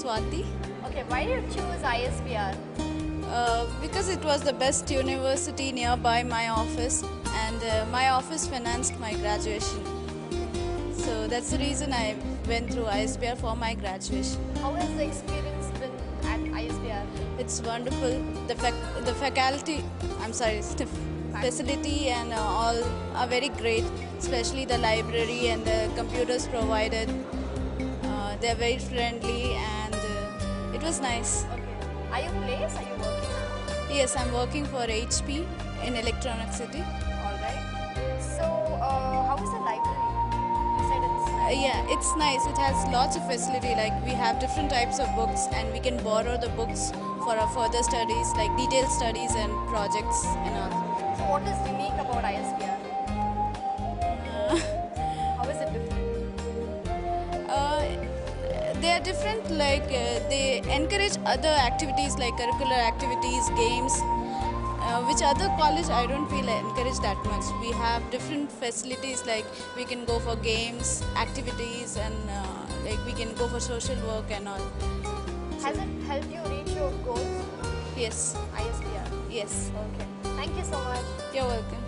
Swati. Okay, why did you choose ISPR? Because it was the best university nearby my office, and my office financed my graduation. So that's the reason I went through ISPR for my graduation. How has the experience been at ISPR? It's wonderful. The faculty, facility and all are very great, especially the library and the computers provided. They're very friendly and it was nice. Okay. Are you placed? Are you working now? Yes, I'm working for HP in Electronic City. Alright. So, how is the library? You said it's Yeah, it's nice. It has lots of facility. Like we have different types of books, and we can borrow the books for our further studies, like detailed studies and projects and all. So, what is unique about ISPR? How is it different? They are different. Like they encourage other activities like curricular activities, games. Which other college I don't feel encourage that much. We have different facilities, like we can go for games, activities, and like we can go for social work and all. Has it helped you reach your goals? Yes. ISPR. Yes. Okay. Thank you so much. You're welcome.